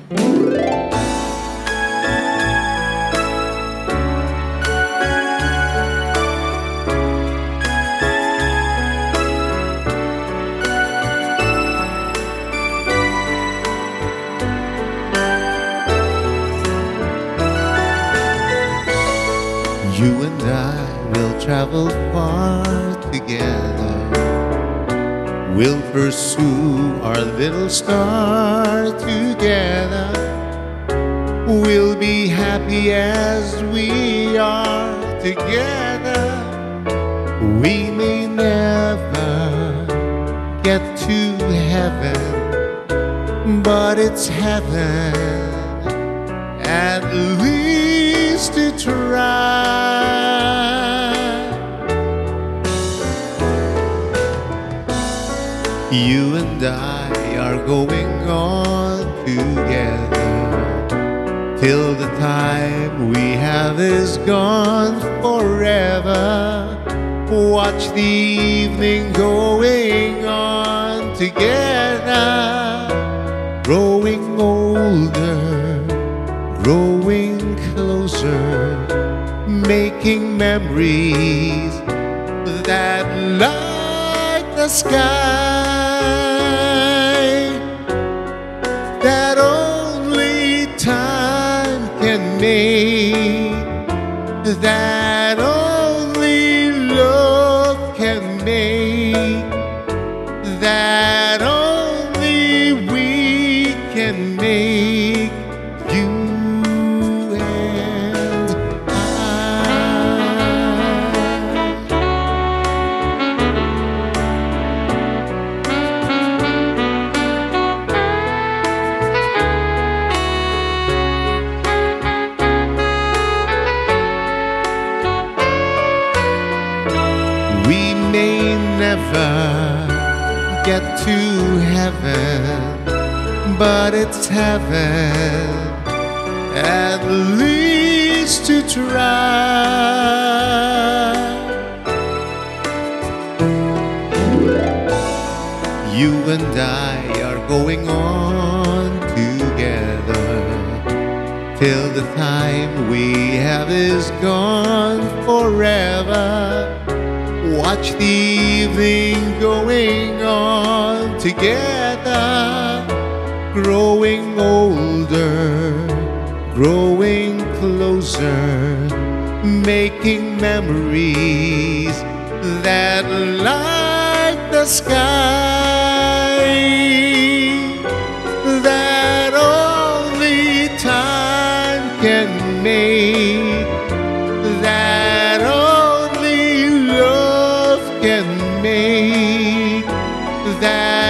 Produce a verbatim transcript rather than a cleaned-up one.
You and I will travel far together. We'll pursue our little star together. We'll be happy as we are together. We may never get to heaven, but it's heaven at least to try. You and I are going on together till the time we have is gone forever. Watch the evening going on together, growing older, growing closer, making memories that light the sky, that only time can make, that only love can make, that only we can make. You and I. We may never get to heaven, but it's heaven at least to try. You and I are going on together till the time we have is gone forever. Watch the evening going on together, growing older, growing closer, making memories that light the sky, that only time can make, that only love can make, that